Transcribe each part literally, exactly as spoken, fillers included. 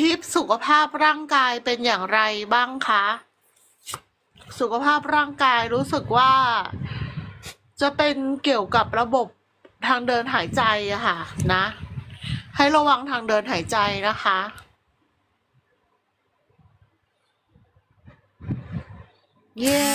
ทิพย์สุขภาพร่างกายเป็นอย่างไรบ้างคะสุขภาพร่างกายรู้สึกว่าจะเป็นเกี่ยวกับระบบทางเดินหายใจอะค่ะนะให้ระวังทางเดินหายใจนะคะเย้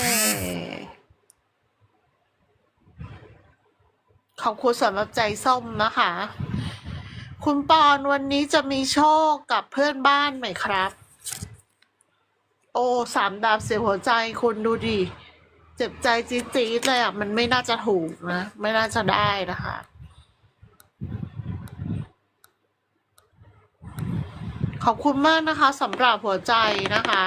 ขอบคุณสำหรับใจส้มนะคะคุณปอนวันนี้จะมีโชคกับเพื่อนบ้านไหมครับโอ้สามดาบเสียหัวใจคุณดูดิเจ็บใจจี๊ดๆเลยอ่ะมันไม่น่าจะถูกนะไม่น่าจะได้นะคะขอบคุณมากนะคะสำหรับหัวใจนะคะ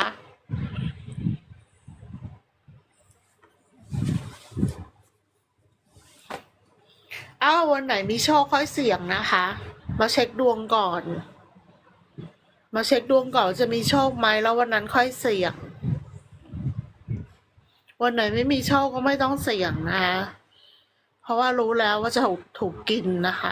อ้าววันไหนมีโชคค่อยเสี่ยงนะคะมาเช็คดวงก่อนมาเช็คดวงก่อนจะมีโชคไหมแล้ววันนั้นค่อยเสี่ยงวันไหนไม่มีโชคก็ไม่ต้องเสี่ยงนะคะเพราะว่ารู้แล้วว่าจะถูกถูกกินนะคะ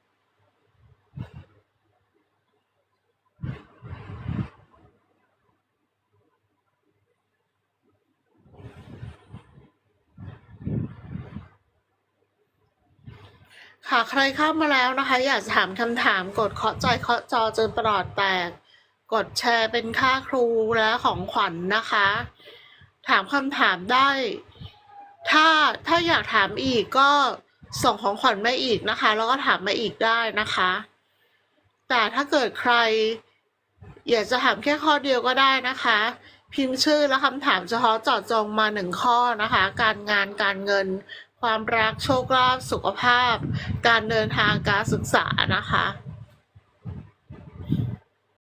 ค่ะใครเข้ามาแล้วนะคะอยากจะถามคำถามกดเคาะใจเคาะจอจนประหลอดแตกกดแชร์เป็นค่าครูและของขวัญ นะคะ ถามคำถามได้ ถ้าถ้าอยากถามอีกก็ส่งของขวัญมาอีกนะคะแล้วก็ถามมาอีกได้นะคะ แต่ถ้าเกิดใครอยากจะถามแค่ข้อเดียวก็ได้นะคะ พิมพ์ชื่อและคำถามเฉพาะเจาะจงมาหนึ่งข้อนะคะการงานการเงินความรักโชคลาภสุขภาพการเดินทางการศึกษานะคะ